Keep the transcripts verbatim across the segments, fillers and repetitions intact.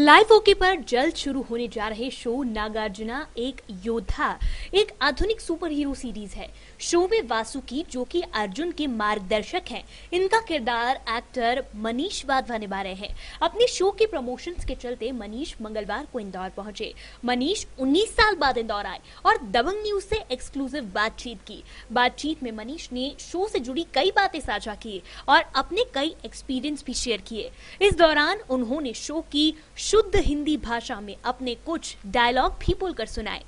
Live okay पर जल्द शुरू होने जा रहे शो नागार्जुना एक योद्धा एक आधुनिक सुपर हीरो सीरीज है। शो में वासुकी जो कि अर्जुन के मार्गदर्शक हैं, इनका किरदार एक्टर मनीष वाधवा निभा रहे हैं। अपने शो के प्रमोशंस के चलते मनीष मंगलवार को इंदौर पहुंचे। मनीष उन्नीस साल बाद इंदौर आए और दबंग न्यूज से एक्सक्लूसिव बातचीत की। बातचीत में मनीष ने शो से जुड़ी कई बातें साझा की और अपने कई एक्सपीरियंस भी शेयर किए। इस दौरान उन्होंने शो की शुद्ध हिंदी भाषा में अपने कुछ डायलॉग भी बोलकर सुनाए।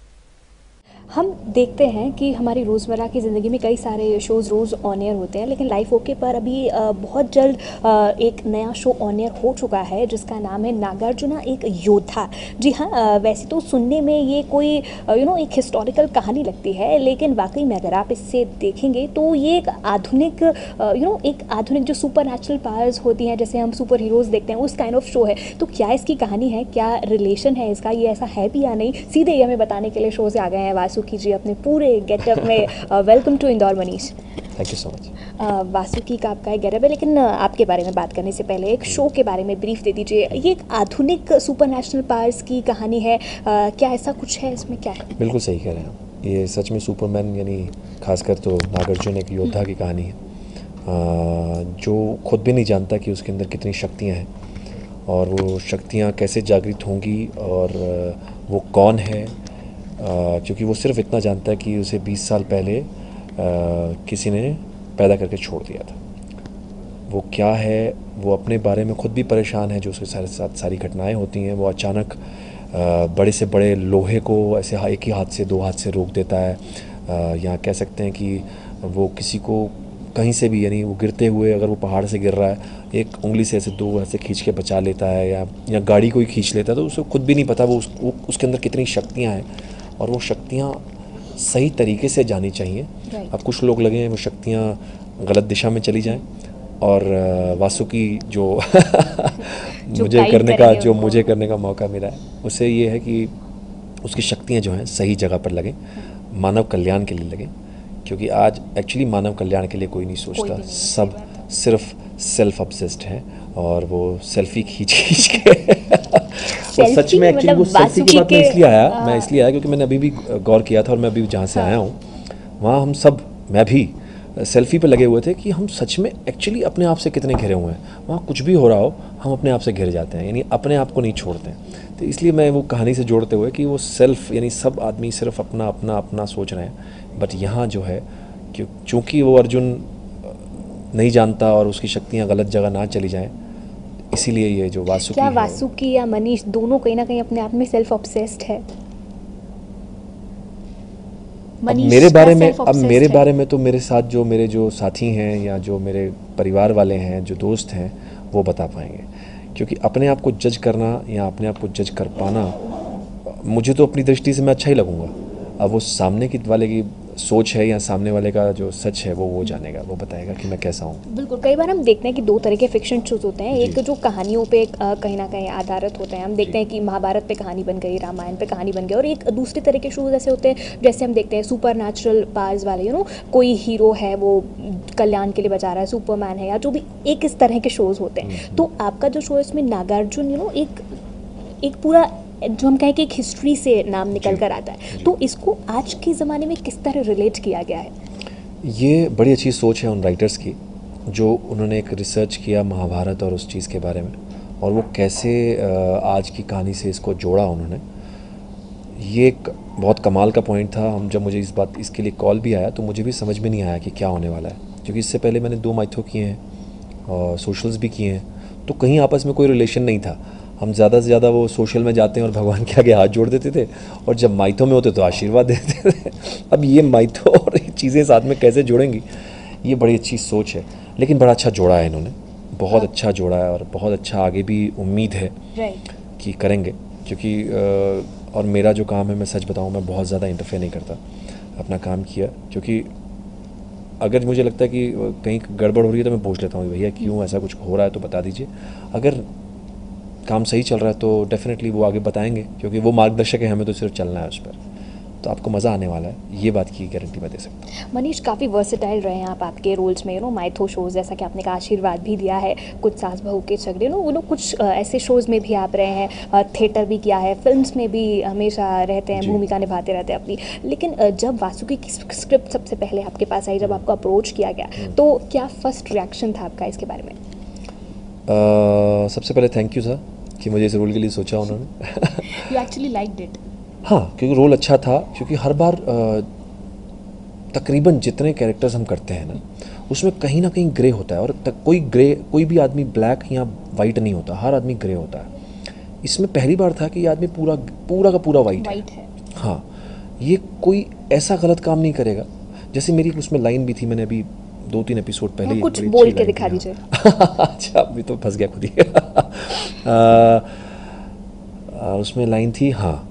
हम देखते हैं कि हमारी रोज़मर्रा की ज़िंदगी में कई सारे शोज़ रोज़ ऑन एयर होते हैं, लेकिन लाइव ओके पर अभी बहुत जल्द एक नया शो ऑन एयर हो चुका है जिसका नाम है नागार्जुना एक योद्धा। जी हाँ, वैसे तो सुनने में ये कोई यू नो एक हिस्टोरिकल कहानी लगती है, लेकिन वाकई में अगर आप इससे देखेंगे तो ये एक आधुनिक यू नो एक आधुनिक जो सुपर नेचुरल पावर्स होती हैं, जैसे हम सुपर हीरोज़ देखते हैं, उस काइंड ऑफ शो है। तो क्या इसकी कहानी है, क्या रिलेशन है इसका, ये ऐसा है भी या नहीं, सीधे ही हमें बताने के लिए शो से आ गए हैं वासुकी जी अपने पूरे गेटअप में। Welcome to Indore Manish. Thank you so much. Vasuki का आपका एक गेटअप है, लेकिन uh, आपके बारे में बात करने से पहले एक शो के बारे में ब्रीफ दे दीजिए। ये एक आधुनिक सुपर नेशनल पावर्स की कहानी है, uh, क्या ऐसा कुछ है इसमें, क्या है? बिल्कुल सही कह रहे हैं आप। ये सच में सुपरमैन यानी खासकर तो नागार्जुन एक योद्धा की कहानी है, uh, जो खुद भी नहीं जानता कि उसके अंदर कितनी शक्तियाँ हैं और वो शक्तियाँ कैसे जागृत होंगी और uh, वो कौन है, क्योंकि वो सिर्फ इतना जानता है कि उसे बीस साल पहले आ, किसी ने पैदा करके छोड़ दिया था। वो क्या है, वो अपने बारे में खुद भी परेशान है। जो उसके साथ साथ सारी घटनाएं होती हैं, वो अचानक आ, बड़े से बड़े लोहे को ऐसे एक ही हाथ से दो हाथ से रोक देता है, या कह सकते हैं कि वो किसी को कहीं से भी, यानी वो गिरते हुए अगर वो पहाड़ से गिर रहा है, एक उंगली से ऐसे दो ऐसे खींच के बचा लेता है, या या गाड़ी को ही खींच लेता है। तो उसे खुद भी नहीं पता वो, उस, वो उसके अंदर कितनी शक्तियाँ हैं और वो शक्तियाँ सही तरीके से जानी चाहिए। अब कुछ लोग लगे हैं वो शक्तियाँ गलत दिशा में चली जाएं, और वासुकी जो मुझे करने का जो मुझे करने का मौका मिला है, उसे ये है कि उसकी शक्तियाँ जो हैं सही जगह पर लगें, मानव कल्याण के लिए लगें। क्योंकि आज एक्चुअली मानव कल्याण के लिए कोई नहीं सोचता, सब सिर्फ सेल्फ ऑब्सेस्ड है और वो सेल्फी खींच खींच के और सच में एक्चुअली वो सेल्फी की बात मैं इसलिए आया मैं इसलिए आया क्योंकि मैंने अभी भी गौर किया था, और मैं अभी जहाँ से आया हूँ वहाँ हम सब, मैं भी सेल्फी पे लगे हुए थे कि हम सच में एक्चुअली अपने आप से कितने घिरे हुए हैं। वहाँ कुछ भी हो रहा हो हम अपने आप से घिर जाते हैं, यानी अपने आप को नहीं छोड़ते हैं। तो इसलिए मैं वो कहानी से जोड़ते हुए कि वो सेल्फ, यानी सब आदमी सिर्फ अपना अपना अपना सोच रहे हैं, बट यहाँ जो है कि चूँकि वो अर्जुन नहीं जानता और उसकी शक्तियाँ गलत जगह ना चली जाएँ, इसीलिए ये जो वासुकी क्या वासुकी या मनीष दोनों कहीं ना कहीं अपने आप में सेल्फ ऑब्सेस्ड है? अब मेरे बारे में अब मेरे बारे में तो मेरे साथ जो मेरे जो साथी हैं या जो मेरे परिवार वाले हैं, जो दोस्त हैं, वो बता पाएंगे। क्योंकि अपने आप को जज करना या अपने आप को जज कर पाना, मुझे तो अपनी दृष्टि से मैं अच्छा ही लगूंगा। अब वो सामने की वाले की सोच है या सामने वाले का जो सच है वो वो जानेगा, वो बताएगा कि मैं कैसा हूँ। बिल्कुल, कई बार हम देखते हैं कि दो तरह के फिक्शन शोज होते हैं, एक जो कहानियों पे कहीं ना कहीं आधारित होते हैं, हम देखते हैं कि महाभारत पे कहानी बन गई, रामायण पे कहानी बन गई, और एक दूसरे तरह के शोज ऐसे होते हैं जैसे हम देखते हैं सुपर नेचुरल पावर्स वाले, यू नो कोई हीरो है वो कल्याण के लिए बचा रहा है, सुपरमैन है, या जो भी एक इस तरह के शोज होते हैं। तो आपका जो शो है इसमें नागार्जुन यू नो एक एक पूरा जो हम कहें कि एक हिस्ट्री से नाम निकल कर आता है, तो इसको आज के ज़माने में किस तरह रिलेट किया गया है? ये बड़ी अच्छी सोच है उन राइटर्स की, जो उन्होंने एक रिसर्च किया महाभारत और उस चीज़ के बारे में, और वो कैसे आज की कहानी से इसको जोड़ा उन्होंने। ये एक बहुत कमाल का पॉइंट था। हम जब मुझे इस बात इसके लिए कॉल भी आया तो मुझे भी समझ में नहीं आया कि क्या होने वाला है, क्योंकि इससे पहले मैंने दो माइथो किए हैं और सोशल्स भी किए हैं, तो कहीं आपस में कोई रिलेशन नहीं था। हम ज़्यादा से ज़्यादा वो सोशल में जाते हैं और भगवान के आगे हाथ जोड़ देते थे, और जब माइथो में होते तो आशीर्वाद देते थे। अब ये माइथो और ये चीज़ें साथ में कैसे जोड़ेंगी, ये बड़ी अच्छी सोच है। लेकिन बड़ा अच्छा जोड़ा है इन्होंने, बहुत अच्छा जोड़ा है, और बहुत अच्छा आगे भी उम्मीद है कि करेंगे। क्योंकि और मेरा जो काम है, मैं सच बताऊँ, मैं बहुत ज़्यादा इंटरफेयर नहीं करता, अपना काम किया। क्योंकि अगर मुझे लगता है कि कहीं गड़बड़ हो रही है तो मैं पूछ लेता हूँ, भैया क्यों ऐसा कुछ हो रहा है तो बता दीजिए। अगर काम सही चल रहा है तो डेफिनेटली वो आगे बताएंगे, क्योंकि वो मार्गदर्शक है, हमें तो सिर्फ चलना है उस पर। तो आपको मज़ा आने वाला है, ये बात की गारंटी मैं दे सकता हूँ। मनीष, काफ़ी वर्सेटाइल रहे हैं आप आपके रोल्स में, यू नो माइथो शोज़, जैसा कि आपने कहा आशीर्वाद भी दिया है, कुछ सास बहू के झगड़े, नो नो कुछ आ, ऐसे शोज़ में भी आप रहे हैं, थिएटर भी किया है, फिल्म्स में भी हमेशा रहते हैं, भूमिका निभाते रहते हैं अपनी। लेकिन आ, जब वासुकी की स्क्रिप्ट सबसे पहले आपके पास आई, जब आपको अप्रोच किया गया, तो क्या फर्स्ट रिएक्शन था आपका इसके बारे में? uh, सबसे पहले थैंक यू सर कि मुझे इस रोल के लिए सोचा उन्होंने। You actually liked it? हाँ, क्योंकि रोल अच्छा था, क्योंकि हर बार तकरीबन जितने कैरेक्टर्स हम करते हैं ना, उसमें कहीं ना कहीं ग्रे होता है, और तक कोई ग्रे, कोई भी आदमी ब्लैक या वाइट नहीं होता, हर आदमी ग्रे होता है। इसमें पहली बार था कि ये आदमी पूरा पूरा का पूरा वाइट है।, है हाँ, ये कोई ऐसा गलत काम नहीं करेगा। जैसे मेरी उसमें लाइन भी थी, मैंने अभी दो तीन एपिसोड पहले कुछ बोल के दिखा दीजिए। अच्छा, अभी तो फंस गया खुद ही। उसमें लाइन थी, हाँ,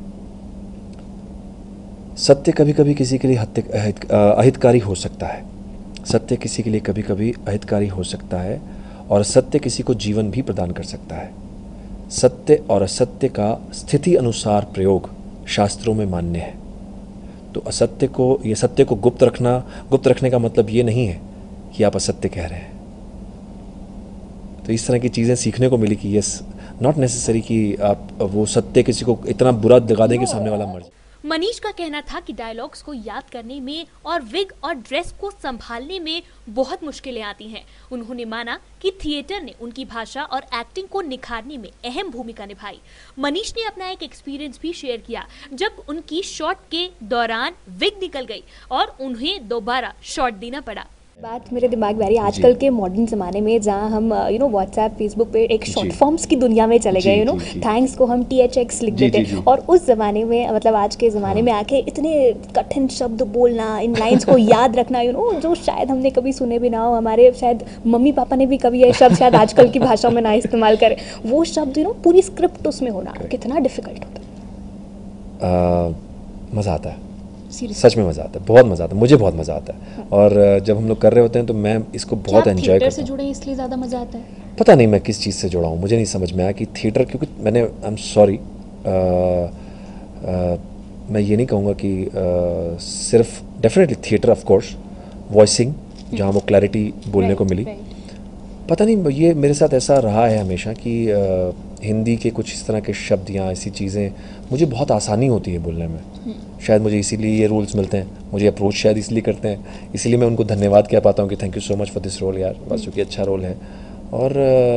सत्य कभी कभी किसी के लिए अहितकारी हो सकता है, सत्य किसी के लिए कभी कभी अहितकारी हो सकता है, और सत्य किसी को जीवन भी प्रदान कर सकता है। सत्य और असत्य का स्थिति अनुसार प्रयोग शास्त्रों में मान्य है। तो असत्य को, ये सत्य को गुप्त रखना, गुप्त रखने का मतलब ये नहीं है कि आप असत्य कह रहे हैं। तो इस तरह की चीज़ें सीखने को मिली कि यस, नॉट नेसेसरी कि आप वो सत्य किसी को इतना बुरा दिखा दें कि सामने वाला मर जाए। मनीष का कहना था कि डायलॉग्स को याद करने में और विग और ड्रेस को संभालने में बहुत मुश्किलें आती हैं। उन्होंने माना कि थिएटर ने उनकी भाषा और एक्टिंग को निखारने में अहम भूमिका निभाई। मनीष ने अपना एक एक्सपीरियंस भी शेयर किया, जब उनकी शॉट के दौरान विग निकल गई और उन्हें दोबारा शॉट देना पड़ा। बात मेरे दिमाग में आ रही है, आजकल के मॉडर्न ज़माने में जहाँ हम यू नो व्हाट्सएप, फेसबुक पे एक शॉर्ट फॉर्म्स की दुनिया में चले गए, यू नो थैंक्स को हम टी एच एक्स लिख देते, और उस ज़माने में, मतलब आज के ज़माने में आके इतने कठिन शब्द बोलना, इन लाइंस को याद रखना, यू नो जो शायद हमने कभी सुने भी ना हो, हमारे शायद मम्मी पापा ने भी कभी ये शब्द शायद आजकल की भाषा में ना इस्तेमाल करें, वो शब्द यू नो पूरी स्क्रिप्ट उसमें होना कितना डिफिकल्ट होता है? मज़ा आता है, सच में मज़ा आता है, बहुत मज़ा आता है, मुझे बहुत मज़ा आता है। और जब हम लोग कर रहे होते हैं तो मैं इसको बहुत एंजॉय करता हूँ। से जुड़े इसलिए ज़्यादा मज़ा आता है? पता नहीं मैं किस चीज़ से जुड़ा हूँ, मुझे नहीं समझ में आया कि थिएटर, क्योंकि मैंने, आई एम सॉरी, मैं ये नहीं कहूँगा कि आ, सिर्फ, definitely theatre of course, voicing जहाँ वो क्लैरिटी बोलने को मिली, पता नहीं ये मेरे साथ ऐसा रहा है हमेशा कि आ, हिंदी के कुछ इस तरह के शब्द या ऐसी चीज़ें मुझे बहुत आसानी होती है बोलने में। शायद मुझे इसीलिए ये रोल्स मिलते हैं, मुझे अप्रोच शायद इसलिए करते हैं, इसीलिए मैं उनको धन्यवाद कह पाता हूँ कि thank you so much for this role यार, वासुकी अच्छा रोल है। और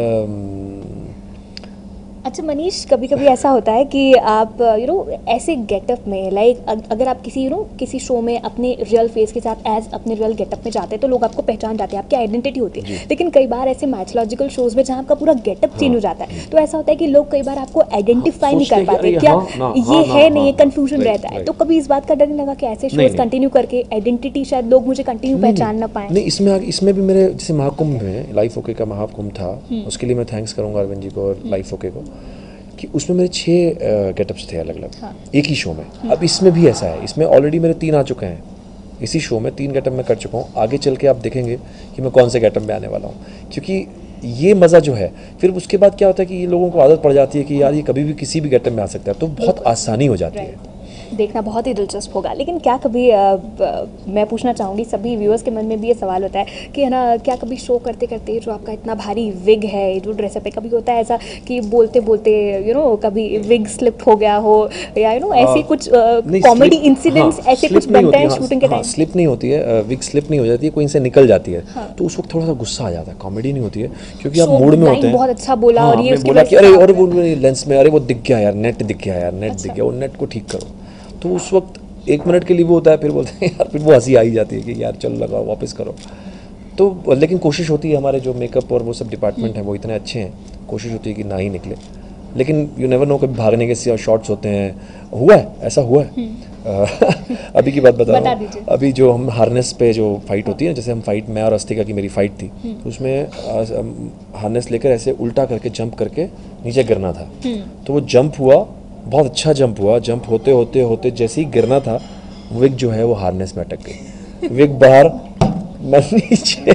अच्छा मनीष, कभी कभी ऐसा होता है कि आप यू नो ऐसे गेटअप में, लाइक अगर आप किसी यू नो किसी शो में अपने रियल फेस के साथ एज अपने रियल गेटअप में जाते हैं तो लोग आपको पहचान जाते हैं, आपकी आइडेंटिटी होती है। लेकिन कई बार ऐसे मैथोलॉजिकल शोज में जहाँ आपका पूरा गेटअप चेंज हो जाता है, तो ऐसा होता है कि लोग कई बार आपको आइडेंटिफाई नहीं कर पाते, क्या ये है नहीं, कंफ्यूजन रहता है। तो कभी इस बात का डर नहीं लगा कि ऐसे शोज कंटिन्यू करके आइडेंटिटी शायद लोग मुझे कंटिन्यू पहचान ना पाए? नहीं, इसमें इसमें भी मेरे जैसे महाकुंभ में, लाइफ ओके का महाकुंभ था, उसके लिए मैं थैंक्स करूँगा अरविंद जी को और लाइफ ओके को, कि उसमें मेरे छः गेटअप्स थे अलग अलग, हाँ। एक ही शो में। अब इसमें भी ऐसा है, इसमें ऑलरेडी मेरे तीन आ चुके हैं, इसी शो में तीन गेटअप मैं कर चुका हूँ। आगे चल के आप देखेंगे कि मैं कौन से गेटअप में आने वाला हूँ, क्योंकि ये मज़ा जो है, फिर उसके बाद क्या होता है कि ये लोगों को आदत पड़ जाती है कि यार ये कभी भी किसी भी गेटअप में आ सकता है, तो बहुत आसानी हो जाती है। देखना बहुत ही दिलचस्प होगा। लेकिन क्या कभी आ, ब, मैं पूछना चाहूँगी, सभी व्यूअर्स के मन में भी ये सवाल होता है कि है ना, क्या कभी शो करते करते जो आपका इतना भारी विग है, जो ड्रेसअप है, कभी होता है ऐसा कि बोलते बोलते यू नो कभी विग स्लिप हो गया हो, या यू नो ऐसे कुछ कॉमेडी इंसिडेंट्स ऐसे कुछ बनते हैं शूटिंग के टाइम? स्लिप नहीं होती है, विग स्लिप नहीं हो जाती है, कोई इनसे निकल जाती है, तो उस वक्त थोड़ा सा गुस्सा आ जाता है, कॉमेडी नहीं होती है, क्योंकि आप मूड में होते हैं। बहुत अच्छा बोला, और ये बोला कि अरे और वो लेंस में, अरे वो दिख गया यार, नेट दिख गया यार, नेट दिख गया, वो नेट को ठीक करो। तो उस वक्त एक मिनट के लिए वो होता है, फिर बोलते हैं यार, फिर वो हंसी आ ही जाती है कि यार चल लगाओ, वापस करो। तो लेकिन कोशिश होती है, हमारे जो मेकअप और वो सब डिपार्टमेंट है वो इतने अच्छे हैं, कोशिश होती है कि ना ही निकले, लेकिन यू नेवर नो, कभी भागने के शॉट्स होते हैं। हुआ है, ऐसा हुआ है। अभी की बात बता रहा हूँ, अभी जो हम हार्नेस पे जो फाइट होती है, जैसे हम फाइट, मैं और अस्तिका की मेरी फाइट थी, तो उसमें हार्नेस लेकर ऐसे उल्टा करके जंप करके नीचे गिरना था। तो वो जंप हुआ, बहुत अच्छा जंप हुआ, जंप होते होते होते जैसे ही गिरना था, विग जो है वो हार्नेस में अटक गई, विग बाहर, मैं नीचे।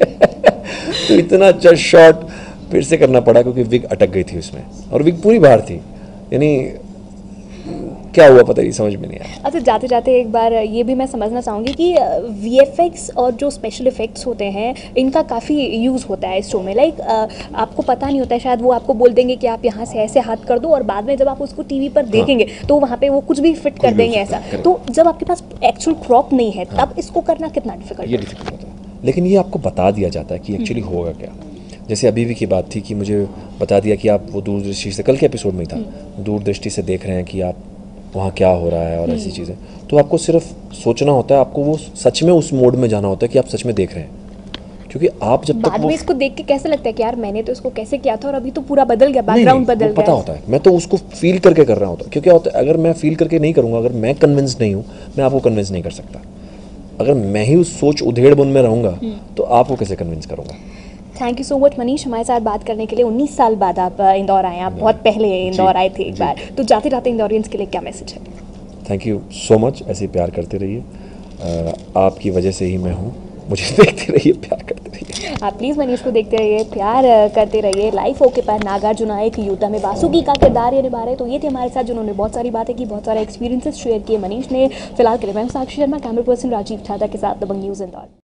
तो इतना अच्छा शॉट फिर से करना पड़ा क्योंकि विग अटक गई थी उसमें, और विग पूरी बाहर थी, यानी क्या हुआ पता नहीं, समझ में नहीं आया। अच्छा, जाते जाते एक बार ये भी मैं समझना चाहूँगी कि वीएफएक्स और जो स्पेशल इफेक्ट्स होते हैं इनका काफ़ी यूज़ होता है इस शो में। लाइक आपको पता नहीं होता है, शायद वो आपको बोल देंगे कि आप यहाँ से ऐसे हाथ कर दो, और बाद में जब आप उसको टीवी पर देखेंगे तो वहाँ पे वो कुछ भी फिट कर देंगे ऐसा। तो जब आपके पास एक्चुअल क्रॉप नहीं है तब इसको करना कितना डिफिकल्ट ये डिफिकल्ट होता है, लेकिन ये आपको बता दिया जाता है कि एक्चुअली होगा क्या। जैसे अभी भी की बात थी कि मुझे बता दिया कि आप वो दूरदृष्टि से, कल के एपिसोड में ही था, दूरदृष्टि से देख रहे हैं कि आप वहाँ क्या हो रहा है और ऐसी चीज़ें। तो आपको सिर्फ सोचना होता है, आपको वो सच में उस मोड में जाना होता है कि आप सच में देख रहे हैं, क्योंकि आप जब तक बाद वो में इसको देख के कैसे लगता है कि यार मैंने तो इसको कैसे किया था और अभी तो पूरा बदल गया, बैकग्राउंड बदल गया। पता होता है, मैं तो उसको फील करके कर रहा होता, क्योंकि होता है अगर मैं फील करके नहीं करूँगा, अगर मैं कन्विंस नहीं हूँ, मैं आपको कन्विंस नहीं कर सकता। अगर मैं ही उस सोच उधेड़ बुन में रहूँगा तो आपको कैसे कन्विंस करूँगा। Thank you so much Manish, हमारे साथ बात करने के लिए। उन्नीस साल बाद आप अ, इंदौर आए, आप बहुत पहले इंदौर आए थे एक बार, तो जाते जाते इंदौरियंस के लिए क्या मैसेज है? थैंक यू सो मच, ऐसे ही प्यार करते रहिए, आपकी वजह से ही मैं हूँ, मुझे देखते रहिए, प्यार करते रहिए। आप प्लीज़ मनीष को देखते रहिए, प्यार अ, करते रहिए। लाइफ ओके पर नागार्जुन एक योद्धा में वासुकी का किरदार ये निभा रहे। तो ये थे हमारे साथ जिन्होंने बहुत सारी बातें की, बहुत सारे एक्सपीरियंसेस शेयर किए मनीष ने। फिलहाल के लिए मैं साक्षी शर्मा, कैमरा पर्सन राजीव ठादा के साथ दबंग न्यूज़ इंदौर।